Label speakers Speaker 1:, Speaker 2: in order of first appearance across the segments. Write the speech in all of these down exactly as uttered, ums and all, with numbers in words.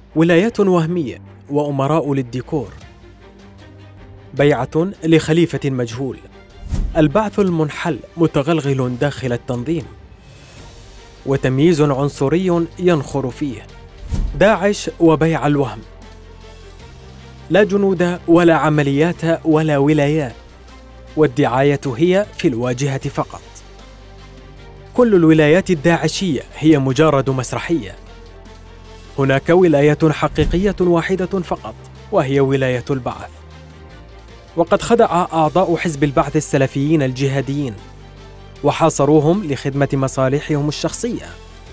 Speaker 1: ولايات وهمية وأمراء للديكور، بيعة لخليفة مجهول، البعث المنحل متغلغل داخل التنظيم، وتمييز عنصري ينخر فيه، داعش وبيع الوهم، لا جنود ولا عمليات ولا ولايات، والدعاية هي في الواجهة فقط. كل الولايات الداعشية هي مجرد مسرحية. هناك ولاية حقيقية واحدة فقط، وهي ولاية البعث. وقد خدع أعضاء حزب البعث السلفيين الجهاديين وحاصروهم لخدمة مصالحهم الشخصية.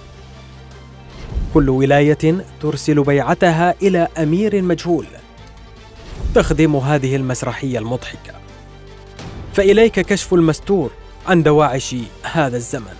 Speaker 1: كل ولاية ترسل بيعتها إلى أمير مجهول تخدم هذه المسرحية المضحكة. فإليك كشف المستور عن دواعش هذا الزمن.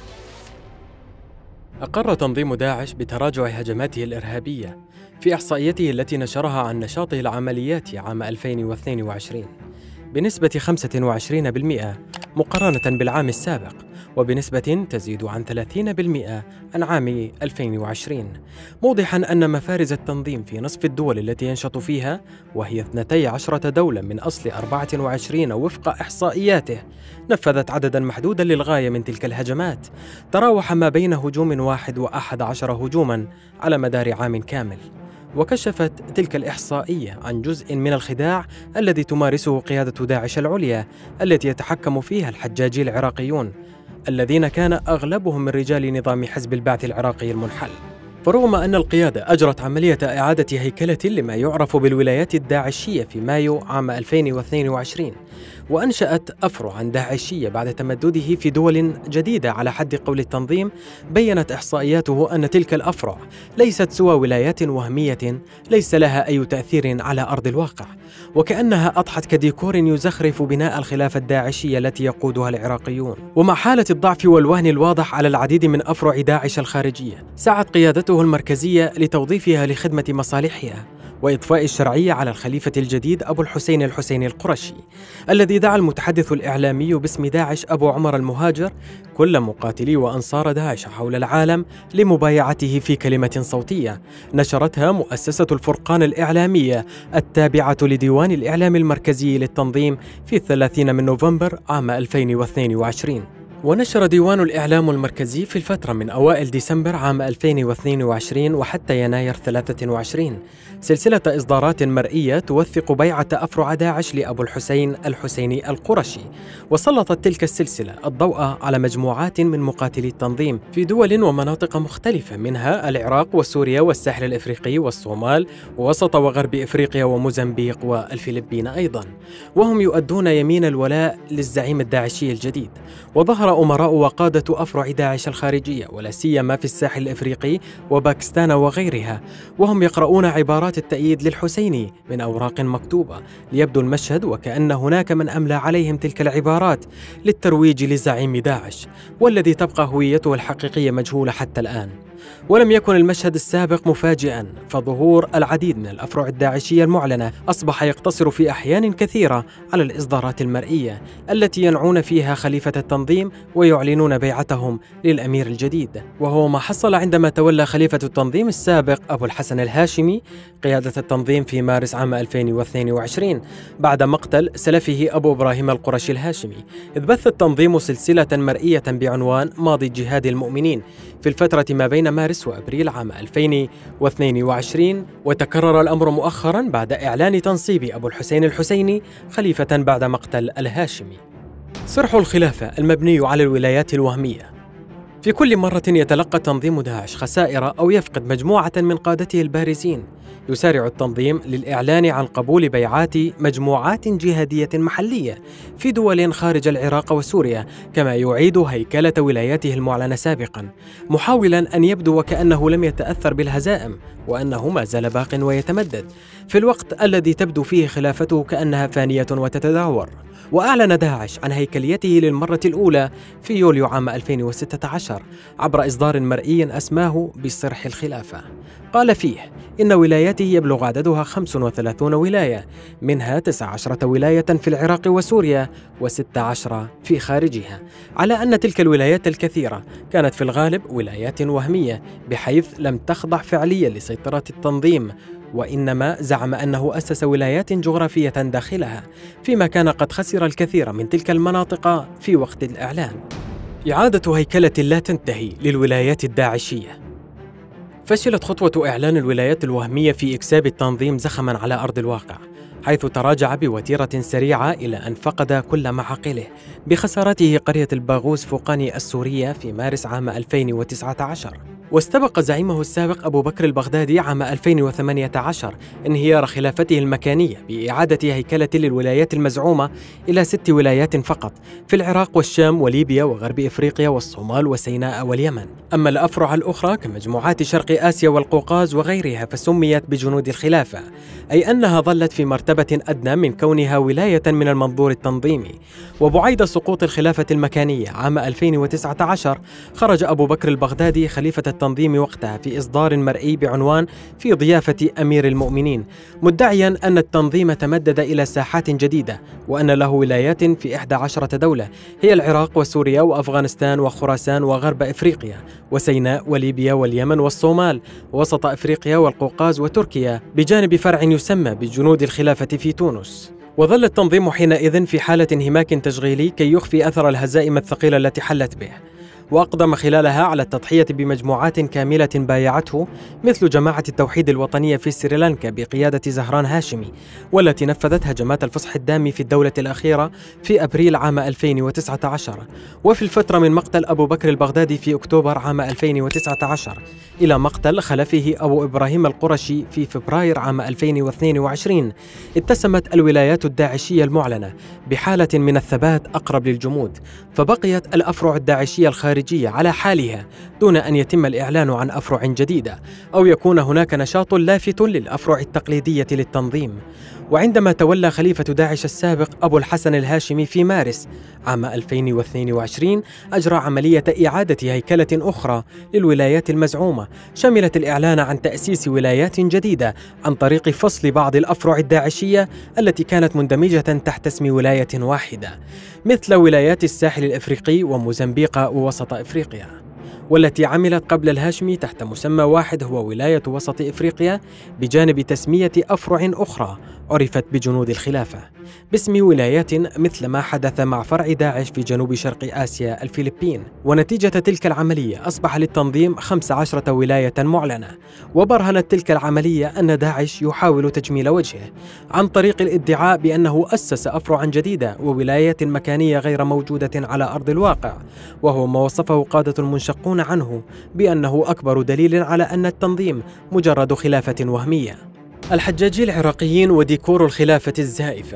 Speaker 1: أقر تنظيم داعش بتراجع هجماته الإرهابية في إحصائيته التي نشرها عن نشاطه العملياتي عام ألفين واثنين وعشرين بنسبة خمسة وعشرين بالمئة مقارنة بالعام السابق، وبنسبة تزيد عن ثلاثين بالمئة عن عام ألفين وعشرين، موضحاً أن مفارز التنظيم في نصف الدول التي ينشط فيها، وهي اثنتي عشرة دولة من أصل أربعة وعشرين وفق إحصائياته، نفذت عدداً محدوداً للغاية من تلك الهجمات، تراوح ما بين هجوم واحد وأحد عشر هجوماً على مدار عام كامل. وكشفت تلك الإحصائية عن جزء من الخداع الذي تمارسه قيادة داعش العليا، التي يتحكم فيها الحجاجي العراقيون الذين كان أغلبهم من رجال نظام حزب البعث العراقي المنحل. فرغم أن القيادة أجرت عملية إعادة هيكلة لما يعرف بالولايات الداعشية في مايو عام ألفين واثنين وعشرين، وأنشأت أفرعاً داعشية بعد تمدده في دول جديدة على حد قول التنظيم، بيّنت إحصائياته أن تلك الأفرع ليست سوى ولايات وهمية ليس لها أي تأثير على أرض الواقع، وكأنها أضحت كديكور يزخرف بناء الخلافة الداعشية التي يقودها العراقيون. ومع حالة الضعف والوهن الواضح على العديد من أفرع داعش الخارجية، سعت قيادته المركزية لتوظيفها لخدمة مصالحها وإضفاء الشرعية على الخليفة الجديد أبو الحسين الحسيني القرشي، الذي دعا المتحدث الإعلامي باسم داعش أبو عمر المهاجر كل مقاتلي وأنصار داعش حول العالم لمبايعته في كلمة صوتية نشرتها مؤسسة الفرقان الإعلامية التابعة لديوان الإعلام المركزي للتنظيم في الثلاثين من نوفمبر عام ألفين واثنين وعشرين. ونشر ديوان الإعلام المركزي في الفترة من أوائل ديسمبر عام ألفين واثنين وعشرين وحتى يناير ثلاثة وعشرين سلسلة إصدارات مرئية توثق بيعة أفرع داعش لأبو الحسين الحسيني القرشي، وسلطت تلك السلسلة الضوء على مجموعات من مقاتلي التنظيم في دول ومناطق مختلفة، منها العراق وسوريا والساحل الإفريقي والصومال ووسط وغرب إفريقيا وموزمبيق والفلبين أيضا، وهم يؤدون يمين الولاء للزعيم الداعشي الجديد. وظهر أمراء وقادة أفرع داعش الخارجية ولا سيما في الساحل الإفريقي وباكستان وغيرها، وهم يقرؤون عبارات التأييد للحسيني من أوراق مكتوبة، ليبدو المشهد وكأن هناك من أملى عليهم تلك العبارات للترويج لزعيم داعش، والذي تبقى هويته الحقيقية مجهولة حتى الآن. ولم يكن المشهد السابق مفاجئا، فظهور العديد من الأفرع الداعشية المعلنة أصبح يقتصر في أحيان كثيرة على الإصدارات المرئية التي ينعون فيها خليفة التنظيم ويعلنون بيعتهم للأمير الجديد، وهو ما حصل عندما تولى خليفة التنظيم السابق أبو الحسن الهاشمي قيادة التنظيم في مارس عام ألفين واثنين وعشرين بعد مقتل سلفه أبو إبراهيم القرشي الهاشمي، إذ بث التنظيم سلسلة مرئية بعنوان ماضي جهاد المؤمنين في الفترة ما بين مارس وأبريل عام ألفين واثنين وعشرين. وتكرر الأمر مؤخرا بعد إعلان تنصيب أبو الحسين الحسيني خليفة بعد مقتل الهاشمي. صرح الخلافة المبني على الولايات الوهمية. في كل مرة يتلقى تنظيم داعش خسائر أو يفقد مجموعة من قادته البارزين، يسارع التنظيم للإعلان عن قبول بيعات مجموعات جهادية محلية في دول خارج العراق وسوريا، كما يعيد هيكلة ولاياته المعلنة سابقا، محاولا أن يبدو وكأنه لم يتأثر بالهزائم وأنه ما زال باق ويتمدد، في الوقت الذي تبدو فيه خلافته كأنها فانية وتتدهور. وأعلن داعش عن هيكليته للمرة الأولى في يوليو عام ألفين وستة عشر عبر إصدار مرئي أسماه بصرح الخلافة. قال فيه إن ولاياته يبلغ عددها خمسة وثلاثين ولاية، منها تسعة عشرة ولاية في العراق وسوريا وستة عشر في خارجها، على أن تلك الولايات الكثيرة كانت في الغالب ولايات وهمية بحيث لم تخضع فعليا لسيطرة التنظيم، وإنما زعم أنه أسس ولايات جغرافية داخلها، فيما كان قد خسر الكثير من تلك المناطق في وقت الإعلان. إعادة هيكلة لا تنتهي للولايات الداعشية. فشلت خطوة إعلان الولايات الوهمية في إكساب التنظيم زخماً على أرض الواقع، حيث تراجع بوتيرة سريعة إلى أن فقد كل معاقله بخسارته قرية الباغوس فوقاني السورية في مارس عام ألفين وتسعة عشر. واستبق زعيمه السابق أبو بكر البغدادي عام ألفين وثمانية عشر انهيار خلافته المكانية بإعادة هيكلة للولايات المزعومة إلى ست ولايات فقط في العراق والشام وليبيا وغرب إفريقيا والصومال وسيناء واليمن. أما الأفرع الأخرى كمجموعات شرق آسيا والقوقاز وغيرها فسميت بجنود الخلافة، أي أنها ظلت في مرتبة أدنى من كونها ولاية من المنظور التنظيمي. وبعيد سقوط الخلافة المكانية عام ألفين وتسعة عشر خرج أبو بكر البغدادي خليفة التنظيم وقتها في إصدار مرئي بعنوان في ضيافة أمير المؤمنين، مدعيا أن التنظيم تمدد إلى ساحات جديدة وأن له ولايات في إحدى عشرة دولة هي العراق وسوريا وأفغانستان وخراسان وغرب إفريقيا وسيناء وليبيا واليمن والصومال ووسط إفريقيا والقوقاز وتركيا، بجانب فرع يسمى بجنود الخلافة في تونس. وظل التنظيم حينئذ في حالة انهماك تشغيلي كي يخفي أثر الهزائم الثقيلة التي حلت به، وأقدم خلالها على التضحية بمجموعات كاملة بايعته، مثل جماعة التوحيد الوطنية في سريلانكا بقيادة زهران هاشمي، والتي نفذت هجمات الفصح الدامي في الدولة الأخيرة في أبريل عام ألفين وتسعة عشر. وفي الفترة من مقتل أبو بكر البغدادي في أكتوبر عام ألفين وتسعة عشر إلى مقتل خلفه أبو إبراهيم القرشي في فبراير عام ألفين واثنين وعشرين، اتسمت الولايات الداعشية المعلنة بحالة من الثبات أقرب للجمود، فبقيت الأفرع الداعشية الخارجية على حالها دون أن يتم الإعلان عن أفرع جديدة أو يكون هناك نشاط لافت للأفرع التقليدية للتنظيم. وعندما تولى خليفة داعش السابق أبو الحسن الهاشمي في مارس عام ألفين واثنين وعشرين أجرى عملية إعادة هيكلة أخرى للولايات المزعومة، شملت الإعلان عن تأسيس ولايات جديدة عن طريق فصل بعض الأفرع الداعشية التي كانت مندمجة تحت اسم ولاية واحدة، مثل ولايات الساحل الإفريقي وموزمبيق ووسط إفريقيا، والتي عملت قبل الهاشمي تحت مسمى واحد هو ولاية وسط إفريقيا، بجانب تسمية أفرع أخرى عرفت بجنود الخلافة باسم ولايات، مثل ما حدث مع فرع داعش في جنوب شرق آسيا الفلبين. ونتيجة تلك العملية أصبح للتنظيم خمس عشرة ولاية معلنة. وبرهنت تلك العملية أن داعش يحاول تجميل وجهه عن طريق الادعاء بأنه أسس أفرعا جديدة وولايات مكانية غير موجودة على أرض الواقع، وهو ما وصفه قادة المنشقون عنه بأنه أكبر دليل على أن التنظيم مجرد خلافة وهمية. الحجاجي العراقيين وديكور الخلافة الزائفة.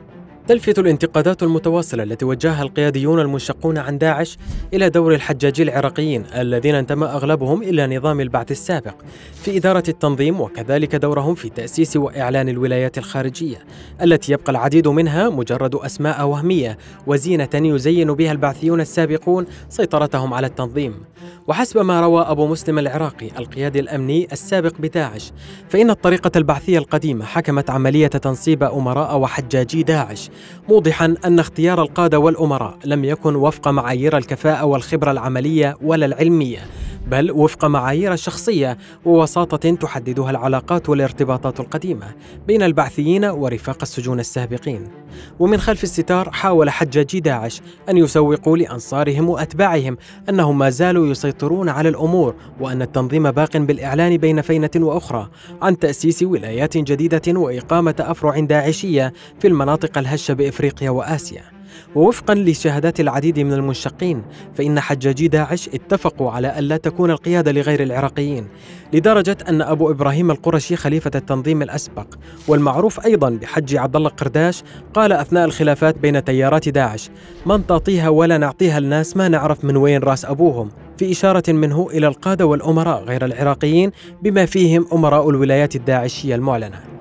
Speaker 1: تلفت الانتقادات المتواصلة التي وجهها القياديون المنشقون عن داعش إلى دور الحجاجي العراقيين الذين انتمى أغلبهم إلى نظام البعث السابق في إدارة التنظيم، وكذلك دورهم في تأسيس وإعلان الولايات الخارجية التي يبقى العديد منها مجرد أسماء وهمية وزينة يزين بها البعثيون السابقون سيطرتهم على التنظيم. وحسب ما روى أبو مسلم العراقي القيادي الأمني السابق بداعش، فإن الطريقة البعثية القديمة حكمت عملية تنصيب أمراء وحجاجي داعش، موضحا أن اختيار القادة والأمراء لم يكن وفق معايير الكفاءة والخبرة العملية ولا العلمية، بل وفق معايير شخصية ووساطة تحددها العلاقات والارتباطات القديمة بين البعثيين ورفاق السجون السابقين. ومن خلف الستار حاول حجاجي داعش أن يسوقوا لأنصارهم وأتباعهم أنهم ما زالوا يسيطرون على الأمور، وأن التنظيم باق بالإعلان بين فينة وأخرى عن تأسيس ولايات جديدة وإقامة أفرع داعشية في المناطق الهشة بإفريقيا وآسيا. ووفقا لشهادات العديد من المنشقين، فإن حجاجي داعش اتفقوا على ألا تكون القيادة لغير العراقيين، لدرجة أن أبو إبراهيم القرشي خليفة التنظيم الأسبق والمعروف أيضا بحج عبد الله قرداش قال أثناء الخلافات بين تيارات داعش: من تعطيها ولا نعطيها الناس ما نعرف من وين راس أبوهم، في إشارة منه إلى القادة والأمراء غير العراقيين بما فيهم أمراء الولايات الداعشية المعلنة.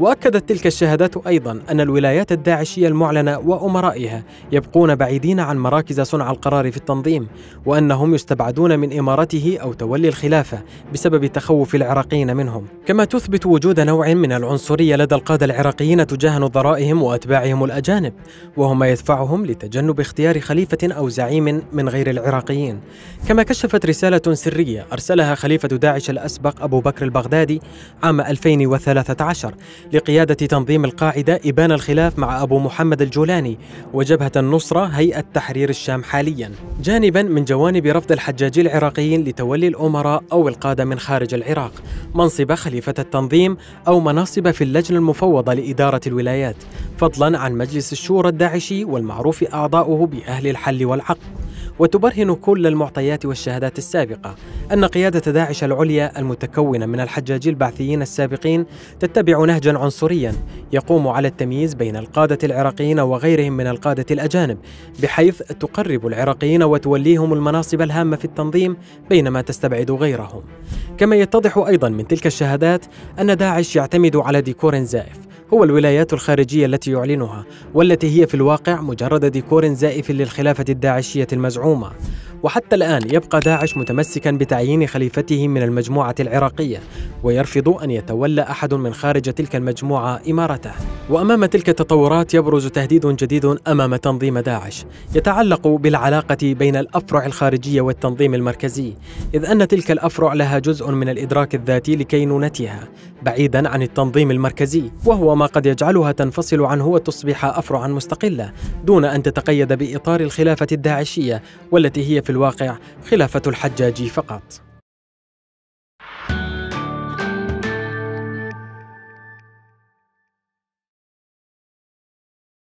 Speaker 1: وأكدت تلك الشهادات أيضاً أن الولايات الداعشية المعلنة وأمرائها يبقون بعيدين عن مراكز صنع القرار في التنظيم، وأنهم يستبعدون من إمارته أو تولي الخلافة بسبب تخوف العراقيين منهم. كما تثبت وجود نوع من العنصرية لدى القادة العراقيين تجاه نظرائهم وأتباعهم الأجانب، وهو ما يدفعهم لتجنب اختيار خليفة أو زعيم من غير العراقيين. كما كشفت رسالة سرية أرسلها خليفة داعش الأسبق أبو بكر البغدادي عام ألفين وثلاثة عشر لقيادة تنظيم القاعدة إبان الخلاف مع أبو محمد الجولاني وجبهة النصرة هيئة تحرير الشام حاليا، جانبا من جوانب رفض الحجاجي العراقيين لتولي الأمراء أو القادة من خارج العراق منصب خليفة التنظيم أو مناصب في اللجنة المفوضة لإدارة الولايات، فضلا عن مجلس الشورى الداعشي والمعروف أعضاؤه بأهل الحل والعقد. وتبرهن كل المعطيات والشهادات السابقة أن قيادة داعش العليا المتكونة من الحجاجي البعثيين السابقين تتبع نهجا عنصريا يقوم على التمييز بين القادة العراقيين وغيرهم من القادة الأجانب، بحيث تقرب العراقيين وتوليهم المناصب الهامة في التنظيم بينما تستبعد غيرهم. كما يتضح أيضا من تلك الشهادات أن داعش يعتمد على ديكور زائف هو الولايات الخارجية التي يعلنها، والتي هي في الواقع مجرد ديكور زائف للخلافة الداعشية المزعومة. وحتى الآن يبقى داعش متمسكا بتعيين خليفته من المجموعة العراقية، ويرفض أن يتولى أحد من خارج تلك المجموعة إمارته. وأمام تلك التطورات يبرز تهديد جديد أمام تنظيم داعش يتعلق بالعلاقة بين الأفرع الخارجية والتنظيم المركزي، إذ أن تلك الأفرع لها جزء من الإدراك الذاتي لكينونتها بعيدا عن التنظيم المركزي، وهو ما قد يجعلها تنفصل عنه وتصبح أفرعا مستقلة دون أن تتقيد بإطار الخلافة الداعشية، والتي هي في الواقع خلافة الحجاج فقط.